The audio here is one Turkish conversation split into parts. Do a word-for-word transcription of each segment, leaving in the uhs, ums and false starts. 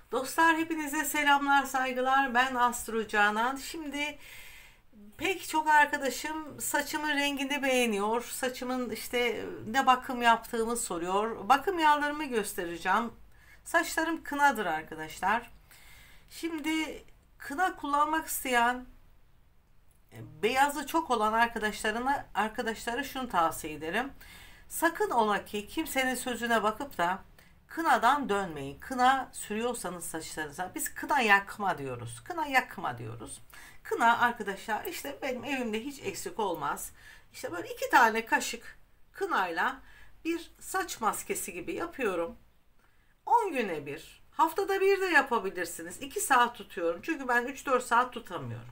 Dostlar hepinize selamlar, saygılar. Ben Astro Canan. Şimdi pek çok arkadaşım saçımın rengini beğeniyor. Saçımın işte ne bakım yaptığımı soruyor. Bakım yağlarımı göstereceğim. Saçlarım kınadır arkadaşlar. Şimdi kına kullanmak isteyen beyazı çok olan arkadaşlarına arkadaşlara şunu tavsiye ederim. Sakın ola ki kimsenin sözüne bakıp da kınadan dönmeyin. Kına sürüyorsanız saçlarınıza biz kına yakma diyoruz. Kına yakma diyoruz. Kına arkadaşlar işte benim evimde hiç eksik olmaz. İşte böyle iki tane kaşık kınayla bir saç maskesi gibi yapıyorum. on güne bir. Haftada bir de yapabilirsiniz. iki saat tutuyorum. Çünkü ben üç dört saat tutamıyorum.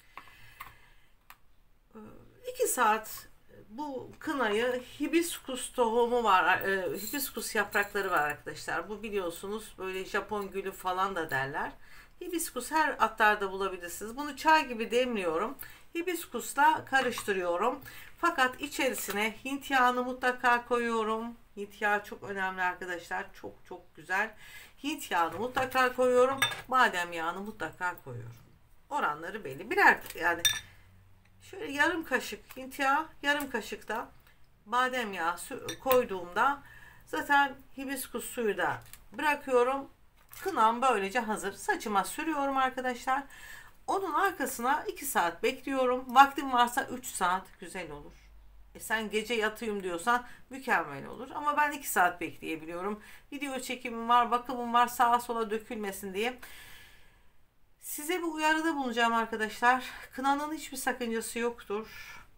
iki saat bu kınayı hibiskus tohumu var, e, hibiskus yaprakları var arkadaşlar. Bu biliyorsunuz böyle Japon gülü falan da derler. Hibiskus her atlarda bulabilirsiniz. Bunu çay gibi demliyorum. Hibiskusla karıştırıyorum. Fakat içerisine Hint yağını mutlaka koyuyorum. Hint yağı çok önemli arkadaşlar. Çok çok güzel. Hint yağını mutlaka koyuyorum. Badem yağını mutlaka koyuyorum. Oranları belli. Birer yani şöyle yarım kaşık Hint yağı, yarım kaşık da badem yağı koyduğumda zaten hibiskus suyu da bırakıyorum. Kınam böylece hazır. Saçıma sürüyorum arkadaşlar. Onun arkasına iki saat bekliyorum. Vaktim varsa üç saat güzel olur. E sen gece yatayım diyorsan mükemmel olur. Ama ben iki saat bekleyebiliyorum. Video çekimim var, bakımım var, sağa sola dökülmesin diye. Size bir uyarıda bulunacağım arkadaşlar. Kınanın hiçbir sakıncası yoktur.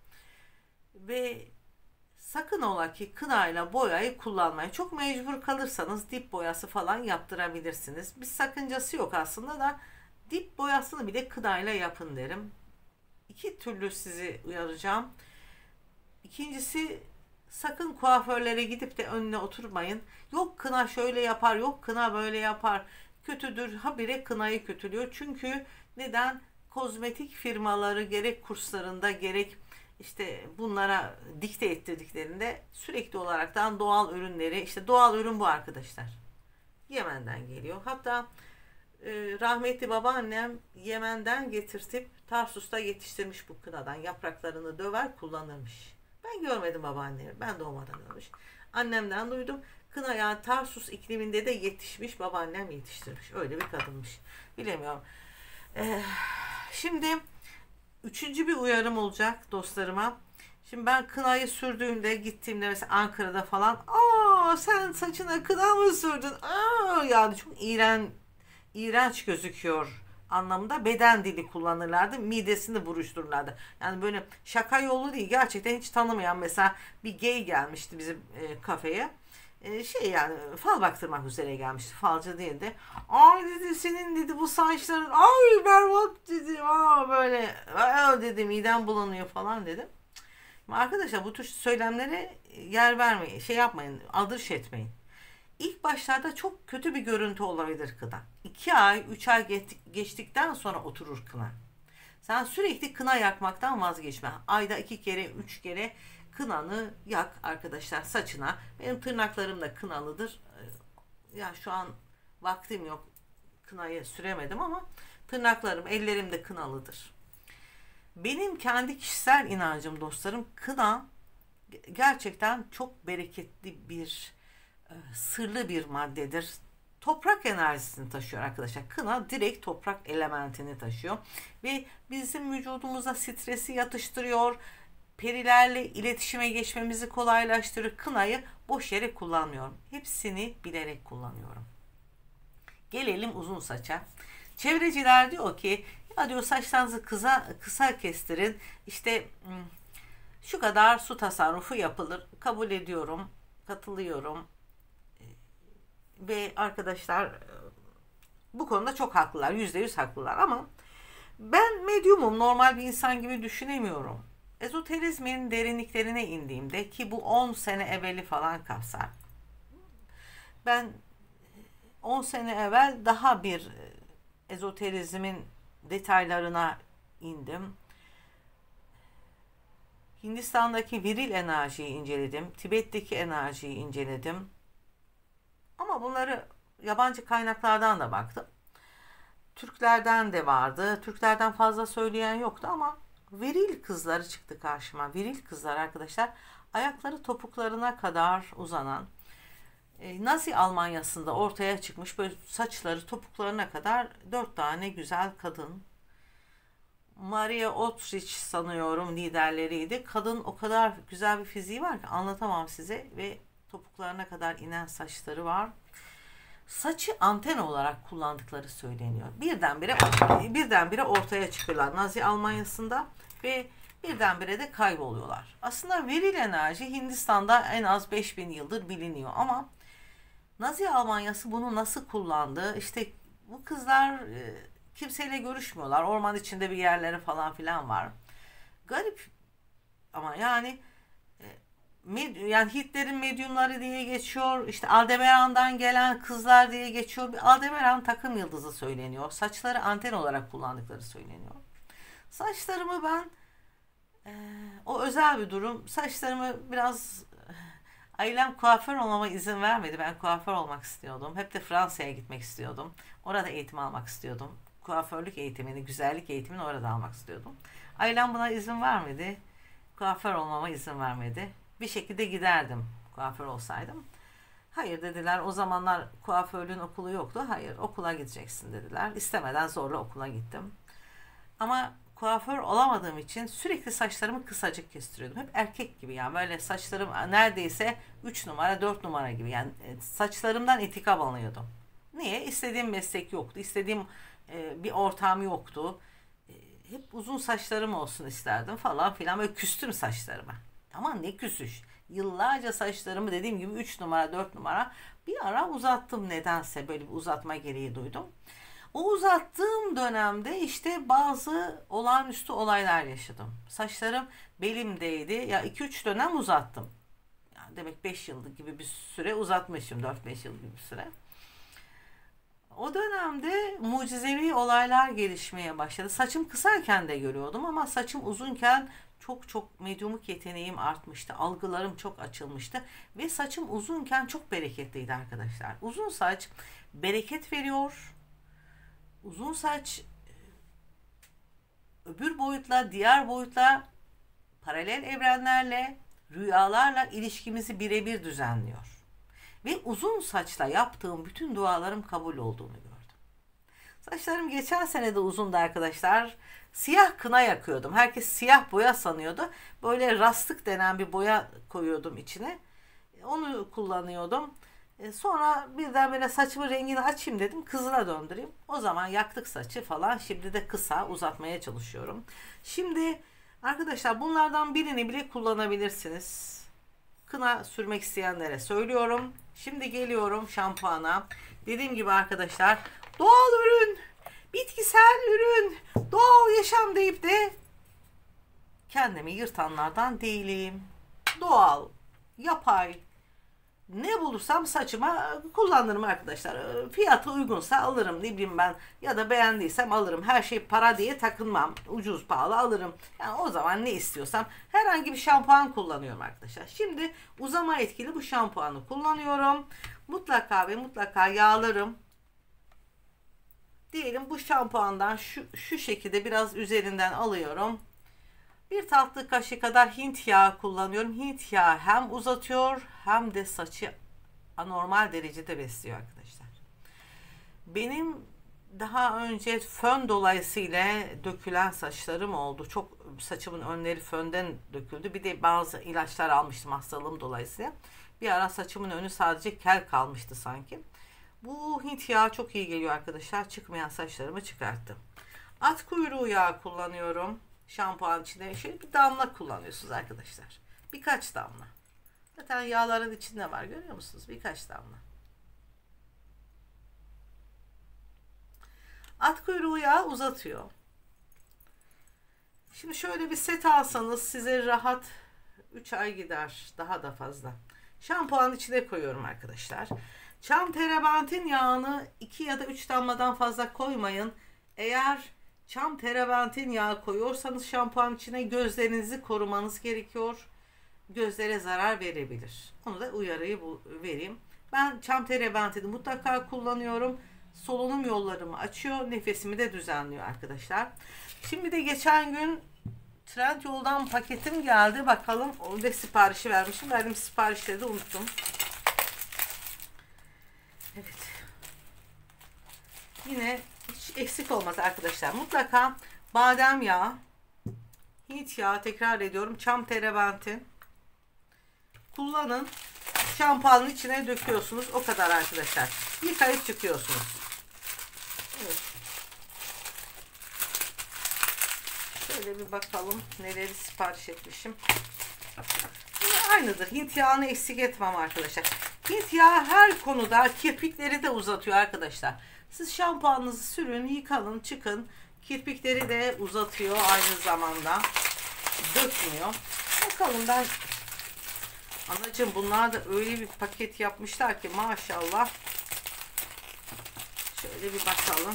Ve sakın ola ki kınayla boyayı kullanmayın. Çok mecbur kalırsanız dip boyası falan yaptırabilirsiniz. Bir sakıncası yok aslında da dip boyasını bile kınayla yapın derim. İki türlü sizi uyaracağım. İkincisi sakın kuaförlere gidip de önüne oturmayın. Yok kına şöyle yapar, yok kına böyle yapar. Kötüdür. Habire kınayı kötülüyor. Çünkü neden? Kozmetik firmaları gerek kurslarında gerek işte bunlara dikte ettirdiklerinde sürekli olaraktan doğal ürünleri, işte doğal ürün bu arkadaşlar. Yemen'den geliyor. Hatta e, rahmetli babaannem Yemen'den getirtip Tarsus'ta yetiştirmiş bu kınadan. Yapraklarını döver kullanırmış. Ben görmedim babaannemi. Ben doğmadan ölmüş. Annemden duydum. Kına yani Tarsus ikliminde de yetişmiş, babaannem yetiştirmiş. Öyle bir kadınmış. Bilemiyorum. Ee, şimdi üçüncü bir uyarım olacak dostlarıma. Şimdi ben kınayı sürdüğümde gittiğimde mesela Ankara'da falan aa sen saçına kına mı sürdün? Aa yani çok iğren, iğrenç gözüküyor anlamında beden dili kullanırlardı. Midesini buruştururlardı. Yani böyle şaka yolu değil. Gerçekten hiç tanımayan mesela bir gay gelmişti bizim e, kafeye. E, şey yani fal baktırmak üzere gelmişti. Falcı değildi. Ay dedi senin dedi bu saçların ay berbat dedi. Aa böyle aa dedi midem bulanıyor falan dedim. Arkadaşlar bu tür söylemlere yer vermeyin. Şey yapmayın. Aldırış etmeyin. İlk başlarda çok kötü bir görüntü olabilir kına. iki ay, üç ay geçtikten sonra oturur kına. Sen sürekli kına yakmaktan vazgeçme. Ayda iki kere, üç kere kınanı yak arkadaşlar saçına. Benim tırnaklarım da kınalıdır. Ya şu an vaktim yok. Kınayı süremedim ama tırnaklarım, ellerim de kınalıdır. Benim kendi kişisel inancım dostlarım, kına gerçekten çok bereketli bir sırlı bir maddedir. Toprak enerjisini taşıyor arkadaşlar. Kına direkt toprak elementini taşıyor ve bizim vücudumuza stresi yatıştırıyor. Perilerle iletişime geçmemizi kolaylaştırır. Kınayı boş yere kullanmıyorum. Hepsini bilerek kullanıyorum. Gelelim uzun saça. Çevreciler diyor ki ya diyor saçlarınızı kısa, kısa kestirin. İşte şu kadar su tasarrufu yapılır. Kabul ediyorum. Katılıyorum. Ve arkadaşlar bu konuda çok haklılar. Yüzde yüz haklılar ama ben medyumum. Normal bir insan gibi düşünemiyorum. Ezoterizmin derinliklerine indiğimde ki bu on sene evveli falan kapsar. Ben on sene evvel daha bir ezoterizmin detaylarına indim. Hindistan'daki viril enerjiyi inceledim. Tibet'teki enerjiyi inceledim. Ama bunları yabancı kaynaklardan da baktım. Türklerden de vardı. Türklerden fazla söyleyen yoktu ama viril kızları çıktı karşıma. Viril kızlar arkadaşlar, ayakları topuklarına kadar uzanan, e, Nazi Almanya'sında ortaya çıkmış böyle saçları topuklarına kadar dört tane güzel kadın. Maria Autrich sanıyorum liderleriydi. Kadın o kadar güzel bir fiziği var ki anlatamam size ve topuklarına kadar inen saçları var. Saçı anten olarak kullandıkları söyleniyor. Birdenbire birdenbire ortaya çıkıyorlar Nazi Almanya'sında ve birdenbire de kayboluyorlar. Aslında viril enerji Hindistan'da en az beş bin yıldır biliniyor ama Nazi Almanyası bunu nasıl kullandı? İşte bu kızlar e, kimseyle görüşmüyorlar. Orman içinde bir yerleri falan filan var. Garip ama yani yani Hitler'in medyumları diye geçiyor. İşte Aldebaran'dan gelen kızlar diye geçiyor. Bir Aldebaran takım yıldızı söyleniyor. Saçları anten olarak kullandıkları söyleniyor. Saçlarımı ben e, o özel bir durum. Saçlarımı biraz ailem kuaför olmama izin vermedi. Ben kuaför olmak istiyordum. Hep de Fransa'ya gitmek istiyordum. Orada eğitim almak istiyordum. Kuaförlük eğitimini, güzellik eğitimini orada almak istiyordum. Ailem buna izin vermedi. Kuaför olmama izin vermedi. Bir şekilde giderdim kuaför olsaydım. Hayır dediler, o zamanlar kuaförlüğün okulu yoktu. Hayır, okula gideceksin dediler. İstemeden zorla okula gittim. Ama kuaför olamadığım için sürekli saçlarımı kısacık kestiriyordum. Hep erkek gibi yani, böyle saçlarım neredeyse üç numara dört numara gibi yani, saçlarımdan intikam alıyordum. Niye? İstediğim meslek yoktu. İstediğim e, bir ortam yoktu. E, hep uzun saçlarım olsun isterdim falan filan, böyle küstüm saçlarıma. Ama ne küsüş. Yıllarca saçlarımı dediğim gibi üç numara dört numara bir ara uzattım, nedense böyle bir uzatma gereği duydum. O uzattığım dönemde işte bazı olağanüstü olaylar yaşadım. Saçlarım belimdeydi. Ya iki üç dönem uzattım. Yani demek beş yıl gibi bir süre uzatmışım. dört beş yıl gibi bir süre. O dönemde mucizevi olaylar gelişmeye başladı. Saçım kısayken de görüyordum ama saçım uzunken çok çok medyumluk yeteneğim artmıştı. Algılarım çok açılmıştı. Ve saçım uzunken çok bereketliydi arkadaşlar. Uzun saç bereket veriyor. Uzun saç öbür boyutla, diğer boyutla, paralel evrenlerle, rüyalarla ilişkimizi birebir düzenliyor. Ve uzun saçla yaptığım bütün dualarım kabul olduğunu gördüm. Saçlarım geçen sene de uzundu arkadaşlar. Siyah kına yakıyordum. Herkes siyah boya sanıyordu. Böyle rastlık denen bir boya koyuyordum içine. Onu kullanıyordum. Sonra birdenbire saçımın rengini açayım dedim. Kızıla döndüreyim. O zaman yaktık saçı falan. Şimdi de kısa uzatmaya çalışıyorum. Şimdi arkadaşlar bunlardan birini bile kullanabilirsiniz. Kına sürmek isteyenlere söylüyorum. Şimdi geliyorum şampuana. Dediğim gibi arkadaşlar, doğal ürün, bitkisel ürün, doğal yaşam deyip de kendimi yırtanlardan değilim. Doğal, yapay, ne bulursam saçıma kullanırım arkadaşlar. Fiyatı uygunsa alırım, ne bileyim ben, ya da beğendiysem alırım. Her şey para diye takılmam. Ucuz pahalı alırım. Yani o zaman ne istiyorsam herhangi bir şampuan kullanıyorum arkadaşlar. Şimdi uzama etkili bu şampuanı kullanıyorum. Mutlaka ve mutlaka yağlarım. Diyelim bu şampuandan şu, şu şekilde biraz üzerinden alıyorum. Bir tatlı kaşığı kadar Hint yağı kullanıyorum. Hint yağı hem uzatıyor hem de saçı anormal derecede besliyor arkadaşlar. Benim daha önce fön dolayısıyla dökülen saçlarım oldu. Çok saçımın önleri fönden döküldü. Bir de bazı ilaçlar almıştım hastalığım dolayısıyla. Bir ara saçımın önü sadece kel kalmıştı sanki. Bu Hint yağı çok iyi geliyor arkadaşlar. Çıkmayan saçlarımı çıkarttı. At kuyruğu yağı kullanıyorum. Şampuan içinde şöyle bir damla kullanıyorsunuz arkadaşlar. Birkaç damla. Zaten yağların içinde var, görüyor musunuz? Birkaç damla. At kuyruğu yağı uzatıyor. Şimdi şöyle bir set alsanız size rahat üç ay gider. Daha da fazla. Şampuanın içine koyuyorum arkadaşlar. Çam terebentin yağını iki ya da üç damladan fazla koymayın. Eğer çam terebentin yağı koyuyorsanız şampuan içine gözlerinizi korumanız gerekiyor. Gözlere zarar verebilir. Onu da uyarıyı vereyim. Ben çam terebentini mutlaka kullanıyorum. Solunum yollarımı açıyor, nefesimi de düzenliyor arkadaşlar. Şimdi de geçen gün Trendyol'dan paketim geldi. Bakalım, orada siparişi vermişim. Verdiğim siparişleri de unuttum. Evet. Yine hiç eksik olmaz arkadaşlar. Mutlaka badem yağı, Hint yağı, tekrar ediyorum, çam terebentin kullanın. Şampuanın içine döküyorsunuz. O kadar arkadaşlar. Yıkayıp çıkıyorsunuz. Evet. Şöyle bir bakalım neleri sipariş etmişim. Yine aynıdır. Hint yağını eksik etmem arkadaşlar. Hint yağı her konuda kirpikleri de uzatıyor arkadaşlar. Siz şampuanınızı sürün, yıkanın, çıkın. Kirpikleri de uzatıyor aynı zamanda. Dökmüyor. Bakalım, ben anacığım bunlar da öyle bir paket yapmışlar ki maşallah. Şöyle bir bakalım.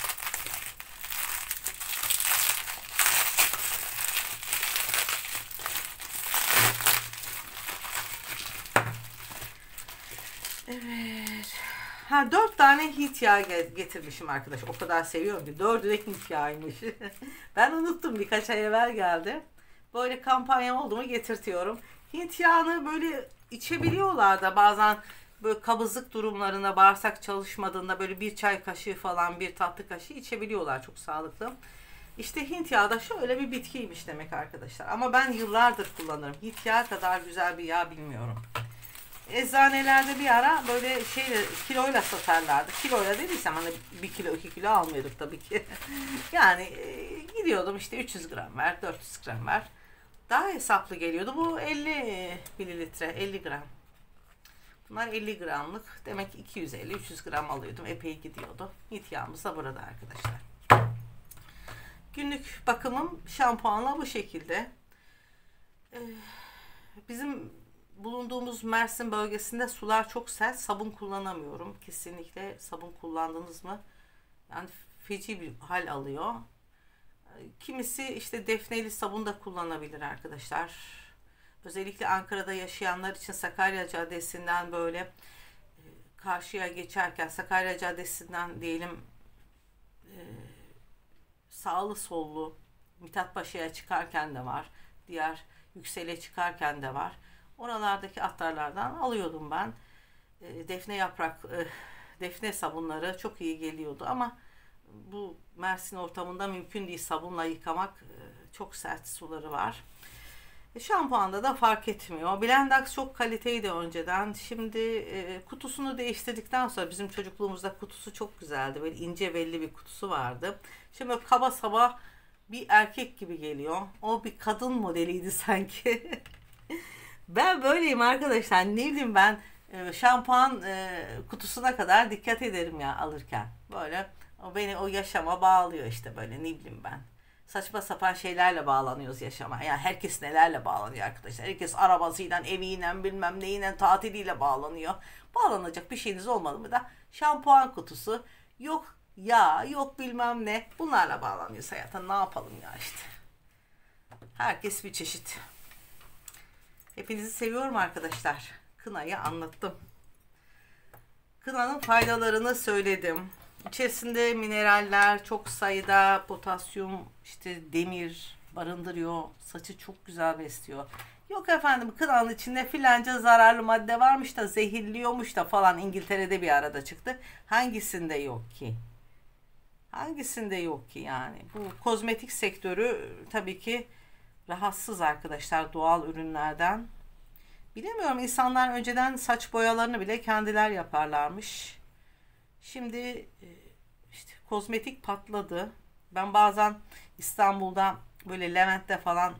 Evet. Ha, dört tane Hint yağı getirmişim arkadaş. O kadar seviyorum ki. Dördü de Hint yağıymış. Ben unuttum, birkaç ay evvel geldi. Böyle kampanya oldu mu getirtiyorum. Hint yağını böyle içebiliyorlar da bazen, böyle kabızlık durumlarında, bağırsak çalışmadığında böyle bir çay kaşığı falan, bir tatlı kaşığı içebiliyorlar. Çok sağlıklı. İşte Hint yağı da şöyle bir bitkiymiş demek arkadaşlar. Ama ben yıllardır kullanırım. Hint yağı kadar güzel bir yağ bilmiyorum. Eczanelerde bir ara böyle şeyle, kiloyla satarlardı. Kiloyla dediysem hani bir kilo iki kilo almıyorduk tabii ki. Yani e, gidiyordum işte üç yüz gram ver, dört yüz gram ver. Daha hesaplı geliyordu. Bu elli mililitre, elli gram. Bunlar elli gramlık. Demek ki iki yüz elli üç yüz gram alıyordum. Epey gidiyordu. Hint yağımız da burada arkadaşlar. Günlük bakımım şampuanla bu şekilde. Ee, bizim bulunduğumuz Mersin bölgesinde sular çok sert. Sabun kullanamıyorum. Kesinlikle sabun kullandınız mı? Yani feci bir hal alıyor. Kimisi işte defneli sabun da kullanabilir arkadaşlar. Özellikle Ankara'da yaşayanlar için Sakarya Caddesi'nden böyle karşıya geçerken, Sakarya Caddesi'nden diyelim e, sağlı sollu Mithatpaşa'ya çıkarken de var. Diğer Yüksel'e çıkarken de var. Oralardaki atlarlardan alıyordum ben. E, defne yaprak, e, defne sabunları çok iyi geliyordu ama bu Mersin ortamında mümkün değil, sabunla yıkamak. E, çok sert suları var. E, şampuanda da fark etmiyor. Blendax çok kaliteydi önceden. Şimdi e, kutusunu değiştirdikten sonra, bizim çocukluğumuzda kutusu çok güzeldi. Böyle ince belli bir kutusu vardı. Şimdi kaba saba bir erkek gibi geliyor. O bir kadın modeliydi sanki. Ben böyleyim arkadaşlar. Ne bileyim, ben e, şampuan e, kutusuna kadar dikkat ederim ya alırken. Böyle o beni o yaşama bağlıyor işte, böyle ne bileyim ben. Saçma sapan şeylerle bağlanıyoruz yaşama. Yani herkes nelerle bağlanıyor arkadaşlar. Herkes arabasıyla, eviyle, bilmem neyle, tatiliyle bağlanıyor. Bağlanacak bir şeyiniz olmadı mı da şampuan kutusu, yok yağ, yok bilmem ne. Bunlarla bağlanıyoruz hayata. Ne yapalım ya işte. Herkes bir çeşit. Hepinizi seviyorum arkadaşlar. Kınayı anlattım. Kınanın faydalarını söyledim. İçerisinde mineraller, çok sayıda potasyum, işte demir barındırıyor. Saçı çok güzel besliyor. Yok efendim, kınanın içinde filanca zararlı madde varmış da zehirliyormuş da falan, İngiltere'de bir arada çıktı. Hangisinde yok ki? Hangisinde yok ki yani? Bu kozmetik sektörü tabii ki rahatsız arkadaşlar doğal ürünlerden. Bilemiyorum, insanlar önceden saç boyalarını bile kendiler yaparlarmış. Şimdi işte kozmetik patladı. Ben bazen İstanbul'da böyle Levent'te falan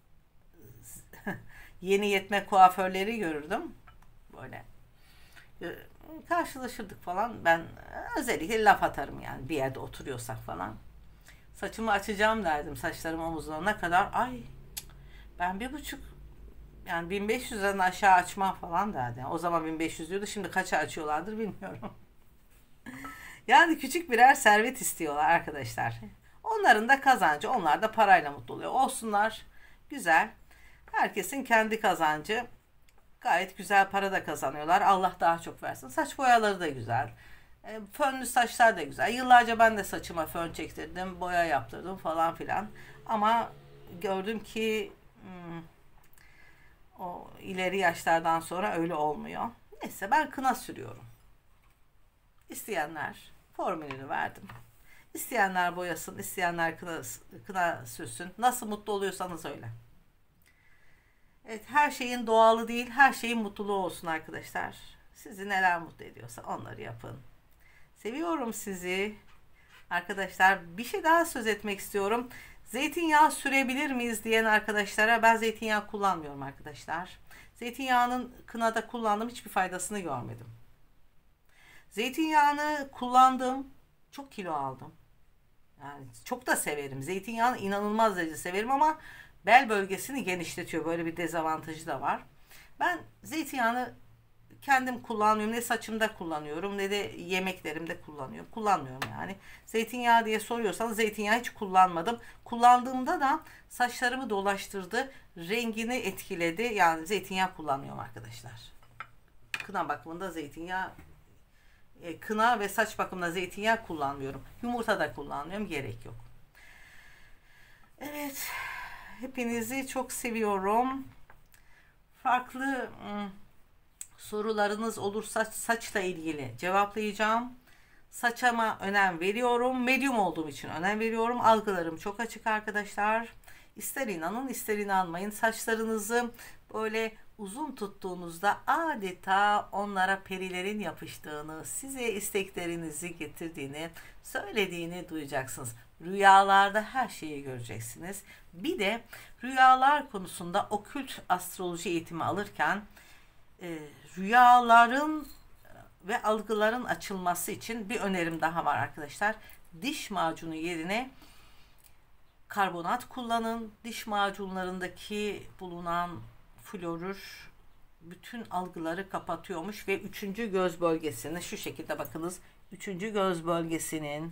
yeni yetme kuaförleri görürdüm. Böyle karşılaşırdık falan. Ben özellikle laf atarım yani, bir yerde oturuyorsak falan. Saçımı açacağım derdim, saçlarım omuzlarına kadar. Ay ben bir buçuk, yani bin beş yüzden aşağı açmam falan derdi. Yani o zaman bin beş yüz diyordu, şimdi kaça açıyorlardır bilmiyorum. Yani küçük birer servet istiyorlar arkadaşlar. Onların da kazancı, onlar da parayla mutlu oluyor. Olsunlar, güzel. Herkesin kendi kazancı. Gayet güzel para da kazanıyorlar. Allah daha çok versin. Saç boyaları da güzel. E, fönlü saçlar da güzel. Yıllarca ben de saçıma fön çektirdim, boya yaptırdım falan filan. Ama gördüm ki hmm, o ileri yaşlardan sonra öyle olmuyor. Neyse ben kına sürüyorum. İsteyenler formülünü verdim. İsteyenler boyasın, isteyenler kına, kına sürsün. Nasıl mutlu oluyorsanız öyle. Evet, her şeyin doğalı değil, her şeyin mutluluğu olsun arkadaşlar. Sizi neler mutlu ediyorsa onları yapın. Seviyorum sizi. Arkadaşlar bir şey daha söz etmek istiyorum. Zeytinyağı sürebilir miyiz diyen arkadaşlara, ben zeytinyağı kullanmıyorum arkadaşlar. Zeytinyağının kınada kullandım, hiçbir faydasını görmedim. Zeytinyağını kullandım, çok kilo aldım. Yani çok da severim. Zeytinyağını inanılmaz derece severim ama bel bölgesini genişletiyor. Böyle bir dezavantajı da var. Ben zeytinyağını kendim kullanmıyorum. Ne saçımda kullanıyorum ne de yemeklerimde kullanıyorum. Kullanmıyorum yani. Zeytinyağı diye soruyorsanız zeytinyağı hiç kullanmadım. Kullandığımda da saçlarımı dolaştırdı. Rengini etkiledi. Yani zeytinyağı kullanmıyorum arkadaşlar. Kına bakımında zeytinyağı e, kına ve saç bakımında zeytinyağı kullanmıyorum. Yumurta da kullanmıyorum. Gerek yok. Evet. Hepinizi çok seviyorum. Farklı ım, sorularınız olursa saçla ilgili cevaplayacağım. Saçama önem veriyorum. Medyum olduğum için önem veriyorum. Algılarım çok açık arkadaşlar. İster inanın ister inanmayın. Saçlarınızı böyle uzun tuttuğunuzda adeta onlara perilerin yapıştığını, size isteklerinizi getirdiğini, söylediğini duyacaksınız. Rüyalarda her şeyi göreceksiniz. Bir de rüyalar konusunda okült astroloji eğitimi alırken e, rüyaların ve algıların açılması için bir önerim daha var arkadaşlar. Diş macunu yerine karbonat kullanın. Diş macunlarındaki bulunan florür bütün algıları kapatıyormuş ve üçüncü göz bölgesini şu şekilde bakınız. Üçüncü göz bölgesinin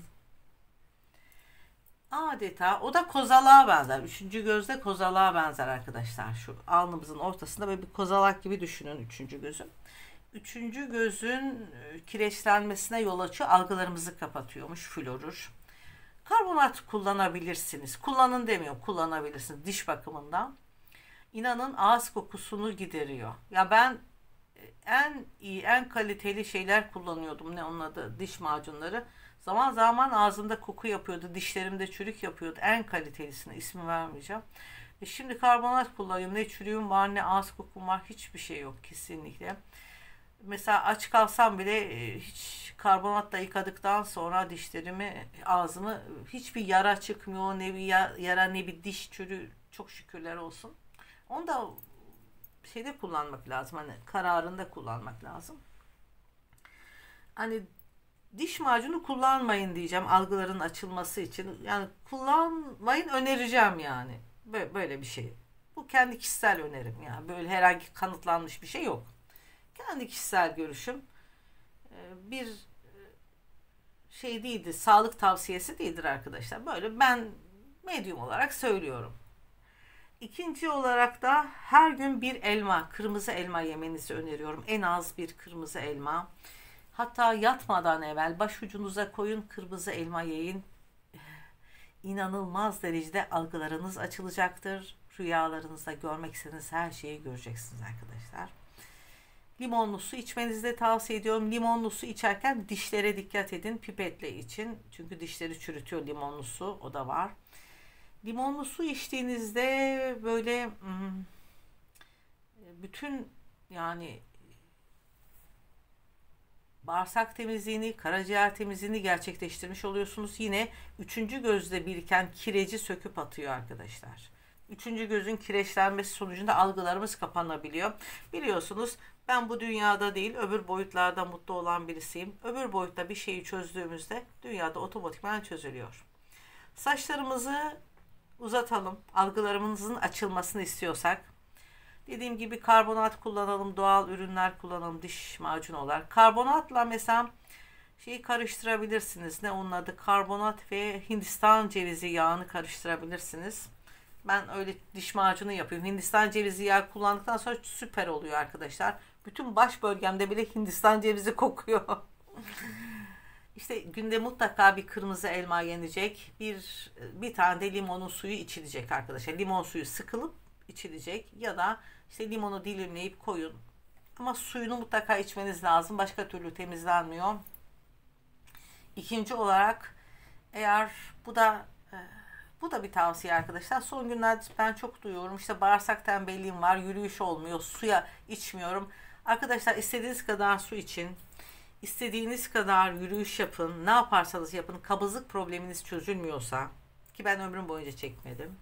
adeta o da kozalağa benzer. Üçüncü gözde kozalağa benzer arkadaşlar. Şu alnımızın ortasında böyle bir kozalak gibi düşünün üçüncü gözü. Üçüncü gözün kireçlenmesine yol açıyor. Algılarımızı kapatıyormuş florür. Karbonat kullanabilirsiniz. Kullanın demiyor. Kullanabilirsiniz diş bakımından. İnanın ağız kokusunu gideriyor. Ya ben en iyi, en kaliteli şeyler kullanıyordum. Ne onun adı? Diş macunları. Zaman zaman ağzımda koku yapıyordu. Dişlerimde çürük yapıyordu. En kalitelisine ismi vermeyeceğim. E şimdi karbonat kullanıyorum. Ne çürüğüm var ne ağız kokum var. Hiçbir şey yok kesinlikle. Mesela aç kalsam bile hiç karbonatla yıkadıktan sonra dişlerimi, ağzımı hiçbir yara çıkmıyor. Ne bir yara ne bir diş çürüğü. Çok şükürler olsun. Onu da şeyde kullanmak lazım. Hani kararında kullanmak lazım. Hani diş macunu kullanmayın diyeceğim algıların açılması için. Yani kullanmayın önereceğim yani. Böyle, böyle bir şey. Bu kendi kişisel önerim yani. Böyle herhangi kanıtlanmış bir şey yok. Kendi kişisel görüşüm. Bir şey değildir. Sağlık tavsiyesi değildir arkadaşlar. Böyle ben medyum olarak söylüyorum. İkinci olarak da her gün bir elma, kırmızı elma yemenizi öneriyorum. En az bir kırmızı elma. Hatta yatmadan evvel başucunuza koyun, kırmızı elma yiyin. İnanılmaz derecede algılarınız açılacaktır. Rüyalarınızda görmek istediğiniz her şeyi göreceksiniz arkadaşlar. Limonlu su içmenizi de tavsiye ediyorum. Limonlu su içerken dişlere dikkat edin. Pipetle için. Çünkü dişleri çürütüyor limonlu su. O da var. Limonlu su içtiğinizde böyle bütün yani bağırsak temizliğini, karaciğer temizliğini gerçekleştirmiş oluyorsunuz. Yine üçüncü gözde biriken kireci söküp atıyor arkadaşlar. Üçüncü gözün kireçlenmesi sonucunda algılarımız kapanabiliyor. Biliyorsunuz ben bu dünyada değil öbür boyutlarda mutlu olan birisiyim. Öbür boyutta bir şeyi çözdüğümüzde dünyada otomatikman çözülüyor. Saçlarımızı uzatalım. Algılarımızın açılmasını istiyorsak. Dediğim gibi karbonat kullanalım, doğal ürünler kullanalım diş macunu olarak. Karbonatla mesela şeyi karıştırabilirsiniz. Ne onun adı? Karbonat ve Hindistan cevizi yağını karıştırabilirsiniz. Ben öyle diş macunu yapıyorum. Hindistan cevizi yağı kullandıktan sonra süper oluyor arkadaşlar. Bütün baş bölgemde bile Hindistan cevizi kokuyor. İşte günde mutlaka bir kırmızı elma yenecek. Bir bir tane de limonun suyu içilecek arkadaşlar. Limon suyu sıkılıp içilecek ya da işte limonu dilimleyip koyun. Ama suyunu mutlaka içmeniz lazım. Başka türlü temizlenmiyor. İkinci olarak, eğer bu da e, bu da bir tavsiye arkadaşlar. Son günlerde ben çok duyuyorum. İşte bağırsak tembelliğim var. Yürüyüş olmuyor. Suya içmiyorum. Arkadaşlar, istediğiniz kadar su için. İstediğiniz kadar yürüyüş yapın. Ne yaparsanız yapın. Kabızlık probleminiz çözülmüyorsa, ki ben ömrüm boyunca çekmedim,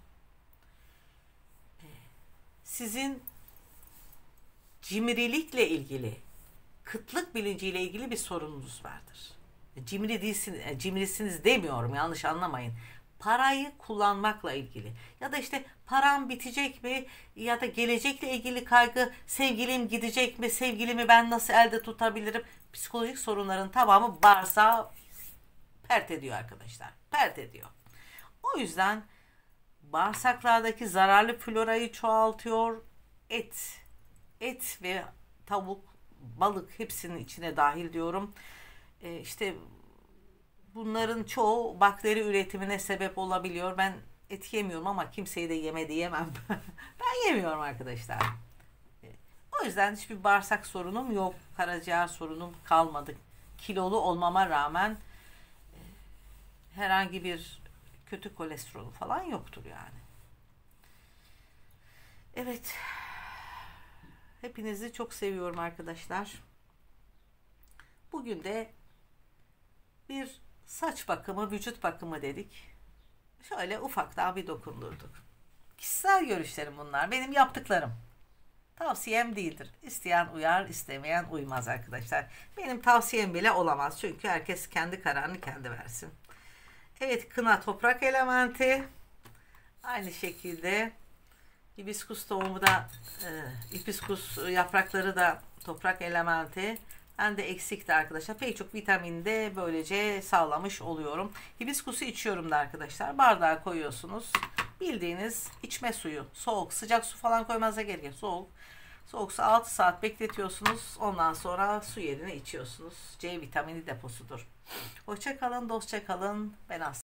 sizin cimrilikle ilgili, kıtlık bilinciyle ilgili bir sorununuz vardır. Cimri değilsiniz, cimrisiniz demiyorum, yanlış anlamayın. Parayı kullanmakla ilgili ya da işte param bitecek mi ya da gelecekle ilgili kaygı, sevgilim gidecek mi, sevgilimi ben nasıl elde tutabilirim, psikolojik sorunların tamamı bağırsağı pert ediyor arkadaşlar. Pert ediyor. O yüzden bağırsaklardaki zararlı florayı çoğaltıyor. Et, et ve tavuk, balık hepsinin içine dahil diyorum. Ee, işte bunların çoğu bakteri üretimine sebep olabiliyor. Ben et yemiyorum ama kimseyi de yeme diyemem. Ben yemiyorum arkadaşlar. O yüzden hiçbir bağırsak sorunum yok. Karaciğer sorunum kalmadı. Kilolu olmama rağmen herhangi bir kötü kolesterolü falan yoktur yani. Evet. Hepinizi çok seviyorum arkadaşlar. Bugün de bir saç bakımı, vücut bakımı dedik. Şöyle ufaktan bir dokundurduk. Kişisel görüşlerim bunlar. Benim yaptıklarım. Tavsiyem değildir. İsteyen uyar, istemeyen uymaz arkadaşlar. Benim tavsiyem bile olamaz. Çünkü herkes kendi kararını kendi versin. Evet, kına toprak elementi. Aynı şekilde hibiskus tohumu da, e, hibiskus yaprakları da toprak elementi. Ben de eksikti arkadaşlar. Pek çok vitamini de böylece sağlamış oluyorum. Hibiskusu içiyorum da arkadaşlar. Bardağa koyuyorsunuz. Bildiğiniz içme suyu. Soğuk. Sıcak su falan koymanıza gerek yok. Soğuk. Soğuk su altı saat bekletiyorsunuz. Ondan sonra su yerine içiyorsunuz. C vitamini deposudur. Hoşça kalın, dostça kalın. Ben Aslı.